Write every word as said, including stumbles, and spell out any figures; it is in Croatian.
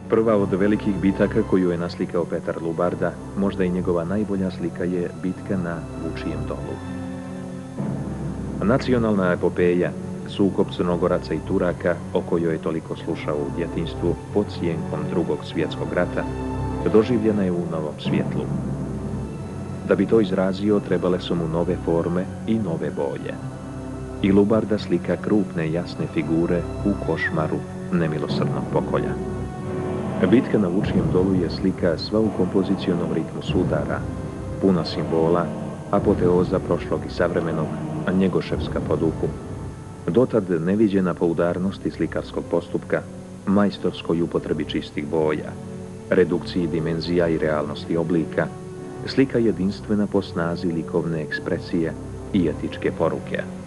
Prva od velikih bitaka koju je naslikao Petar Lubarda, možda i njegova najbolja slika, je bitka na Vučijem dolu. Nacionalna epopeja, sukob Crnogoraca i Turaka, o kojoj je toliko slušao u djetinjstvu pod sjenkom drugog svjetskog rata, doživljena je u novom svjetlu. Da bi to izrazio, trebale su mu nove forme i nove boje. I Lubarda slika krupne, jasne figure u košmaru nemilosrdnog pokolja. Bitka na Vučijem dolu je slika sva u kompozicionom ritmu sudara, puna simbola, apoteoza prošlog i savremenog, a njegoševska po duhu. Dotad neviđena po udarnosti slikarskog postupka, majstorskoj upotrebi čistih boja, redukciji dimenzija i realnosti oblika, slika jedinstvena po snazi likovne ekspresije i etičke poruke.